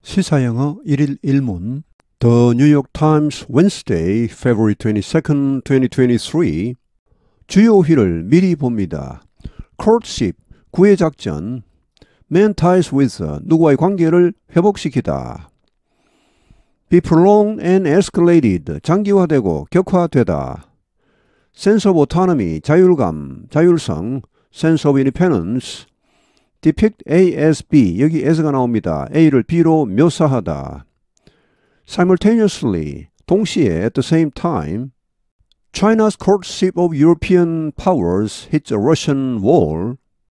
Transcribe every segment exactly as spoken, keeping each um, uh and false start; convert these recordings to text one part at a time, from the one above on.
시사영어 일일 일문 The New York Times Wednesday, February twenty-second, twenty twenty-three 주요 회를 미리 봅니다. courtship, 구애작전, mend ties with, 누구와의 관계를 회복시키다. be prolonged and escalated, 장기화되고 격화되다. sense of autonomy, 자율감, 자율성, sense of independence. depict A as B, 여기 as가 나옵니다. A를 B로 묘사하다. simultaneously, 동시에 at the same time. China's courtship of European powers hits a Russian wall.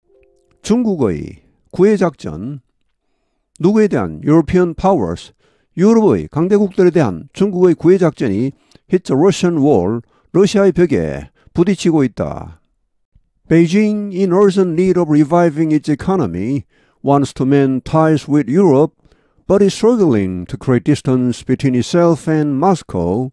중국의 구애작전, 누구에 대한 European powers, 유럽의 강대국들에 대한 중국의 구애작전이 hits a Russian wall, 러시아의 벽에 부딪히고 있다. Beijing, in urgent need of reviving its economy, wants to mend ties with Europe, but is struggling to create distance between itself and Moscow.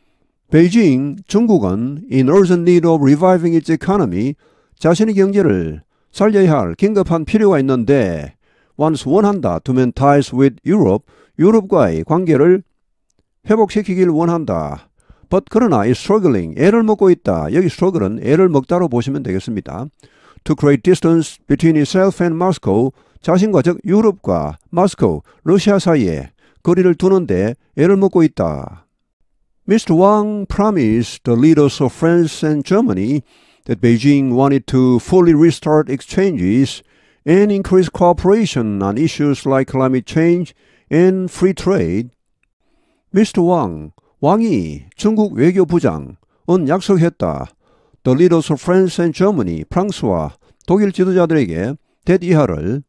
베이징, 중국은 in urgent need of reviving its economy, 자신의 경제를 살려야 할 긴급한 필요가 있는데 wants 원한다 to mend ties with Europe, 유럽과의 관계를 회복시키길 원한다. But 그러나 is struggling, 애를 먹고 있다. 여기 struggle은 애를 먹다로 보시면 되겠습니다. To create distance between itself and Moscow, 자신과 즉 유럽과 모스코, 러시아 사이에 거리를 두는데 애를 먹고 있다. Mister Wang promised the leaders of France and Germany that Beijing wanted to fully restart exchanges and increase cooperation on issues like climate change and free trade. Mister Wang, 왕이 중국 외교부장은 약속했다. The leaders of France and Germany, 프랑스와 독일 지도자들에게 that 이하를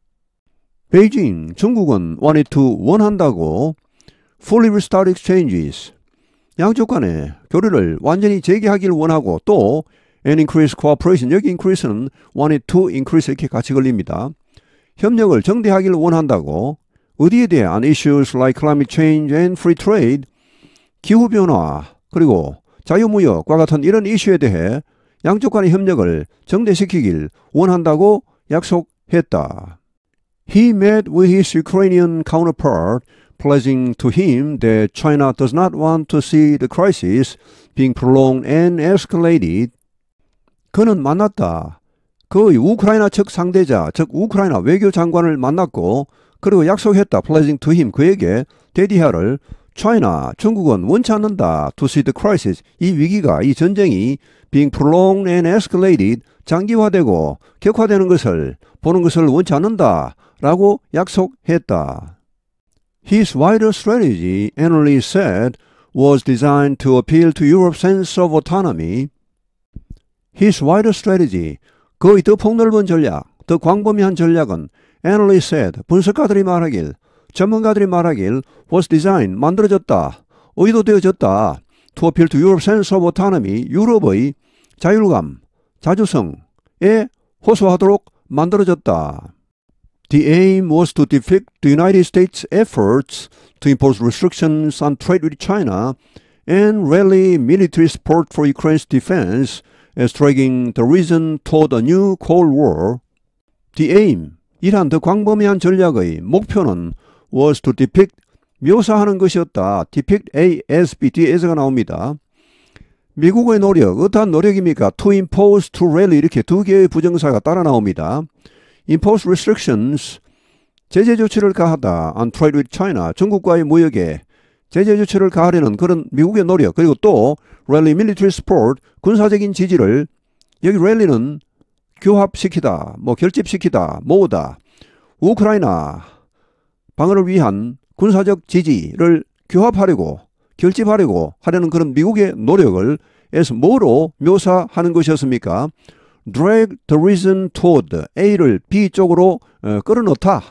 베이징, 중국은 wanted to, 원한다고 fully restart exchanges, 양쪽 간의 교류를 완전히 재개하길 원하고 또 and increase cooperation, 여기 increase는 wanted to increase 이렇게 같이 걸립니다. 협력을 정대하길 원한다고 어디에 대해 on issues like climate change and free trade, 기후변화 그리고 자유무역과 같은 이런 이슈에 대해 양쪽 간의 협력을 정대시키길 원한다고 약속했다. He met with his Ukrainian counterpart, pledging to him that China does not want to see the crisis being prolonged and escalated. 그는 만났다. 그의 우크라이나 측 상대자, 즉 우크라이나 외교장관을 만났고 그리고 약속했다. pledging to him, 그에게 대디하를 China, 중국은 원치 않는다. To see the crisis, 이 위기가, 이 전쟁이 being prolonged and escalated, 장기화되고 격화되는 것을 보는 것을 원치 않는다. 라고 약속했다. His wider strategy, analysts said, was designed to appeal to Europe's sense of autonomy. His wider strategy, 그의 더 폭넓은 전략, 더 광범위한 전략은 analysts said, 분석가들이 말하길, 전문가들이 말하길 was designed, 만들어졌다, 의도되어졌다 to appeal to Europe's sense of autonomy, 유럽의 자율감, 자주성에 호소하도록 만들어졌다. The aim was to defeat the United States' efforts to impose restrictions on trade with China and rally military support for Ukraine's defense as dragging the region toward a new Cold War. The aim, 이러한 더 광범위한 전략의 목표는 was to depict, 묘사하는 것이었다. depict A as B, 뒤에 as가 나옵니다. 미국의 노력, 어떠한 노력입니까? to impose, to rally 이렇게 두 개의 부정사가 따라 나옵니다. impose restrictions, 제재 조치를 가하다. on trade with China, 중국과의 무역에 제재 조치를 가하려는 그런 미국의 노력, 그리고 또 rally military support, 군사적인 지지를, 여기 rally는 규합시키다, 뭐 결집시키다, 모으다. 우크라이나 방어를 위한 군사적 지지를 규합하려고, 결집하려고 하려는 그런 미국의 노력을 에서 뭐로 묘사하는 것이었습니까? drag the region toward, A를 B 쪽으로 어, 끌어넣다.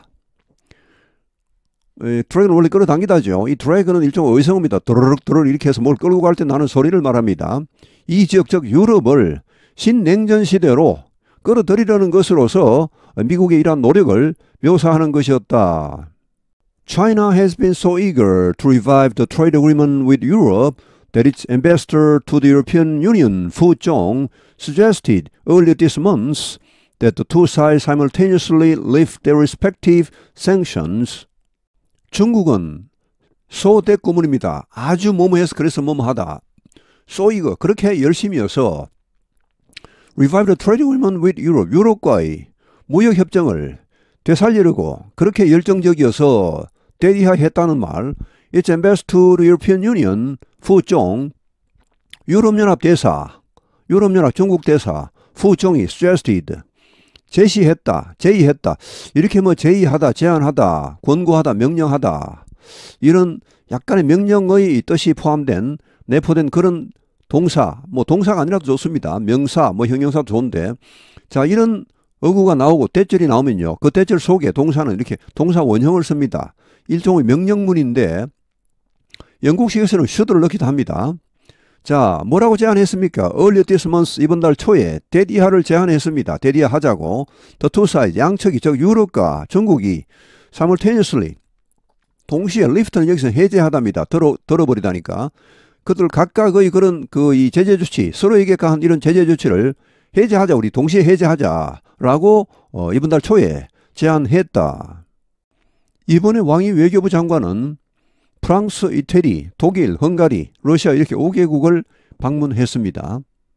에, drag는 원래 끌어당기다죠. 이 drag는 일종의 의성어입니다. 드르륵 드르륵 이렇게 해서 뭘 끌고 갈 때 나는 소리를 말합니다. 이 지역, 즉 유럽을 신냉전 시대로 끌어들이려는 것으로서 미국의 이러한 노력을 묘사하는 것이었다. China has been so eager to revive the trade agreement with Europe that its ambassador to the European Union, Fu Zhong, suggested earlier this month that the two sides simultaneously lift their respective sanctions. 중국은 소대꾸문입니다. 아주 뭐뭐해서 그래서 뭐뭐하다. 소 이거 그렇게 열심히여서 Revive the Trade Agreement with Europe, 유럽과의 무역협정을 되살리려고 그렇게 열정적이어서 대리하했다는 말. It's ambassador to the European Union, 푸종, 유럽연합 대사, 유럽연합 중국 대사, 푸종이 suggested, 제시했다, 제의했다. 이렇게 뭐 제의하다, 제안하다, 권고하다, 명령하다. 이런 약간의 명령의 뜻이 포함된, 내포된 그런 동사, 뭐 동사가 아니라도 좋습니다. 명사, 뭐 형용사도 좋은데. 자, 이런 어구가 나오고 대절이 나오면요. 그 대절 속에 동사는 이렇게 동사 원형을 씁니다. 일종의 명령문인데 영국식에서는 should를 넣기도 합니다. 자, 뭐라고 제안했습니까? Earlier this month, 이번 달 초에 대리하를 제안했습니다. 대리하 하자고. The two sides, 양측이, 즉 유럽과 중국이 simultaneously, 동시에 lift는 여기서 해제하답니다. 들어, 들어버리다니까. 그들 각각의 그런 그 이 제재 조치, 서로에게 가한 이런 제재 조치를 해제하자, 우리 동시에 해제하자라고 어, 이번 달 초에 제안했다. 이번에 왕이 외교부 장관은 프랑스, 이태리, 독일, 헝가리, 러시아 이렇게 오 개국을 방문했습니다.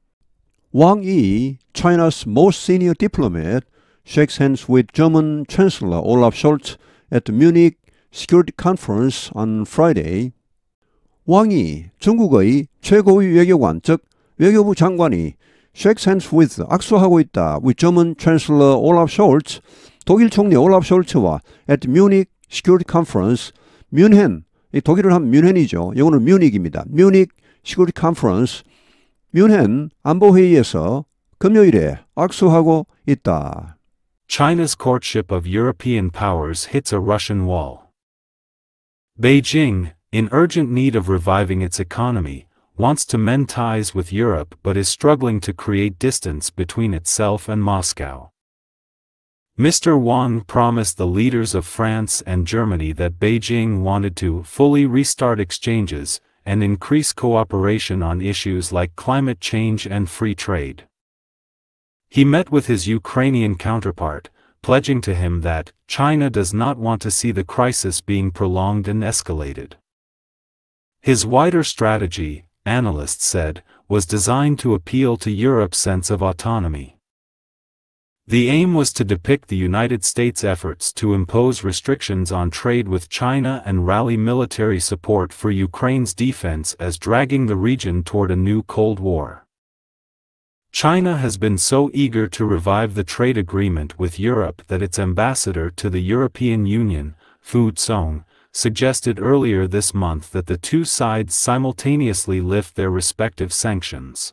왕이 China's most senior diplomat shakes hands with German Chancellor Olaf Scholz at the Munich Security Conference on Friday. 왕이 중국의 최고위 외교관, 즉 외교부 장관이 shakes hands with, 악수하고 있다. with German Chancellor Olaf Scholz, 독일 총리 올라프 숄츠와 at the Munich Security Conference, 뮌헨, 독일을 하면 뮌헨이죠. 영어는 뮤닉입니다. Munich Security Conference, 뮌헨 안보회의에서 금요일에 악수하고 있다. China's courtship of European powers hits a Russian wall. Beijing, in urgent need of reviving its economy, wants to mend ties with Europe but is struggling to create distance between itself and Moscow. Mister Wang promised the leaders of France and Germany that Beijing wanted to fully restart exchanges and increase cooperation on issues like climate change and free trade. He met with his Ukrainian counterpart, pledging to him that China does not want to see the crisis being prolonged and escalated. His wider strategy, analysts said, was designed to appeal to Europe's sense of autonomy. The aim was to depict the United States' efforts to impose restrictions on trade with China and rally military support for Ukraine's defense as dragging the region toward a new Cold War. China has been so eager to revive the trade agreement with Europe that its ambassador to the European Union, Fu Song, suggested earlier this month that the two sides simultaneously lift their respective sanctions.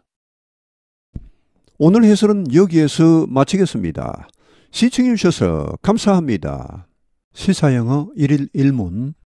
오늘 해설은 여기에서 마치겠습니다. 시청해 주셔서 감사합니다. 시사영어 일일 일문